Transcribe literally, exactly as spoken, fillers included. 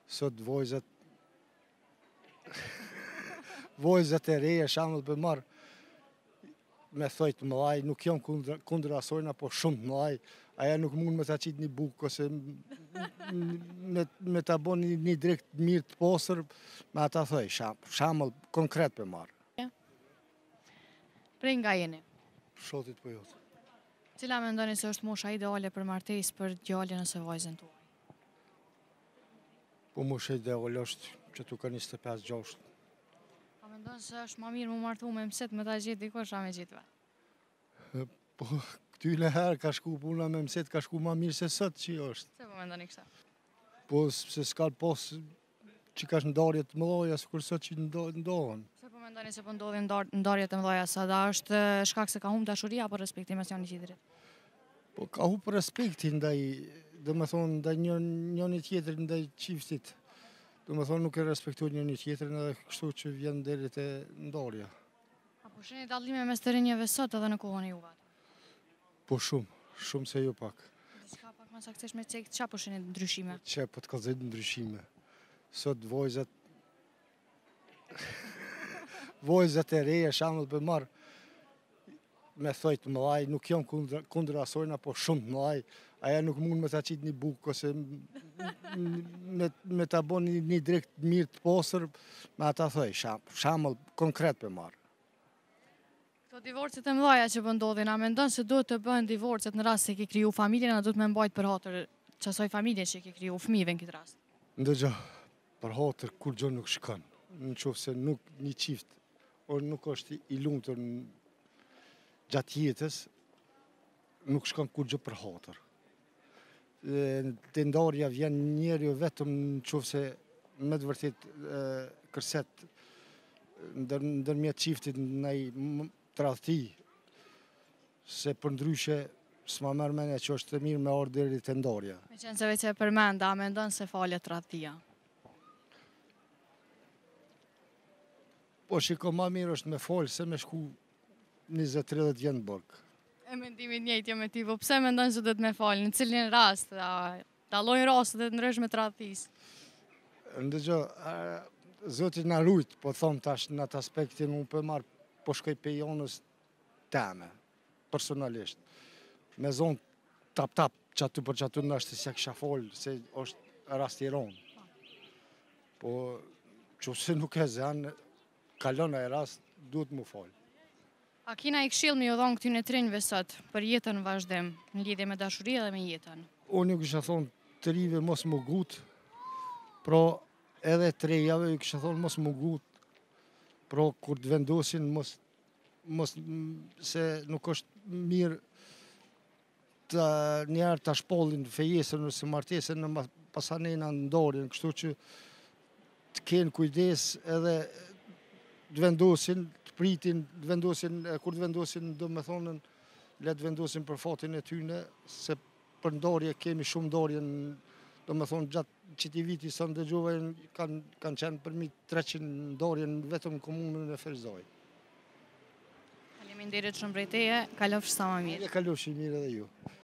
Sot vojzat vojzat e reja shambull për marr me thojt mëllaj, nuk jam kundër, kundër asojna, po shumë të mëllaj, aja nuk mund me ta qit një bukë, ose me, me ta bon një, një drekt mirë të posër, me ata thoj, sham, shambull konkret për marr. Prej nga jeni? Shotit për jotë. Cila mendoni se është mosha ideale për martesë për djalin ose vajzën tuaj? Po mosha ideale është që tu ka njëzet e pesë gjashtë. A mendon se është më mirë më martu me mëset me ta gjetë dikush a me gjetë vetë? Po këtyle herë ka shku puna me mëset, ka shku ma mirë se sot që është. Se po mendoni kështa? Po se s'ka pos që ka ndarje të mëdhaja, sikur sot që ndohen. Se po mendoni se po ndodhin ndar, ndarje të mëdhaja, sa da është shkak se ka humb dashuria apo respekti mes njëri tjetrit? Po ka humb respekti ndaj, do me thonë, ndaj njëri tjetrit, ndaj çiftit. Do me thonë nuk e respektojnë njëri tjetrin edhe kështu që vjen deri te ndarja. A po shihni dallime mes të rinjeve sot edhe në kohën e juve? Po shumë, shumë se jo pak. Diçka pak më saktësisht me çek, çfarë po shihni ndryshime? Çe po të kallëzoj ndryshime. Sot vojzat vojzat e reja shambull për marr me thojt mëllaj, nuk jam kundër, kundër asojna, po shumë të mëllaj, aja nuk mund me ta qit një bukë, ose me, me ta bon një, një drekt mirë të posër, me ata thoj, sham, shambull konkret për marr. Këto divorcet e mëdhaja që po ndodhin, a mendon se duhet të bëhen divorcet në rast se ke kriju familjen, a duhet me mbajt për hatër çasoj familje që ke kriju fëmijëve në këtë rast? Ndëgjo, për hatër kur gjë nuk shkon, në qoftë se nuk një qift, o nuk është i lumtur gjatë jetës, nuk shkon kur gjë për hatër. Te ndarja vjen njeri vetëm në qoftë se me të vërtet kërset ndërmjet qiftit ndaj tradhti, se për ndryshe s'ma merr mendja që është e mirë me ardhur deri te ndarja. Me qenë se veç e përmenda, a mendon se falet tradhtia? Po shiko, ma mirë është me falë se me shku njëzet tridhjet vjen burg. E mendimin njëjtë jo me ty, po pse mendon se duhet me falë? Në cilin rast? Dallojnë rastet e ndryshme të tradhtisë? Ndëgjo, Zoti na rujt, po thom tash në atë aspektin, unë për marr po shkoj pe jonës teme, personalisht. Me zonë tap-tap, që aty për që aty në është se kisha folë, se është rast i ronë. Po, që se nuk e zenë, kalon e rast, duhet mu falë. A kina i këshill me ju dhonë këtyne trinjve sot për jetën vazhdim, në lidhje me dashuria dhe me jetën? Unë ju kisha thonë të rive mos më gut, pro edhe të rejave ju kisha thonë mos më gut, pro kur të vendosin mos, mos se nuk është mirë të njerë të shpollin fejesën ose martesën në pasanena ndorin, kështu që të kenë kujdes edhe të vendosin, të pritin, të vendosin, kur të vendosin, do me thonën, le të vendosin për fatin e tyne, se për ndarje kemi shumë ndarje, do me thonë, gjatë qëti viti sa ndëgjove, kanë kan qenë përmi treqind ndarje vetëm në komunën e Ferzaj. Faleminderit shumë prej teje, kalofsh sa më mirë. Kalofsh i mirë edhe ju.